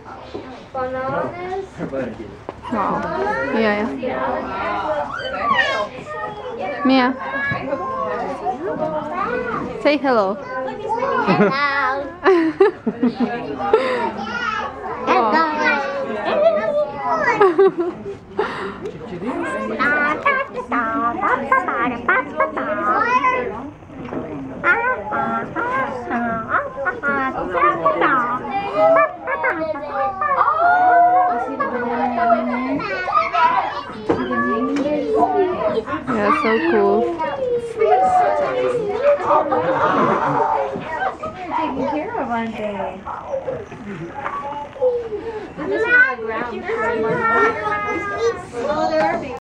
Bananas. Wow. Yeah. Mia. Say hello. Yeah, so cool. Taking care of one day. This is on the ground.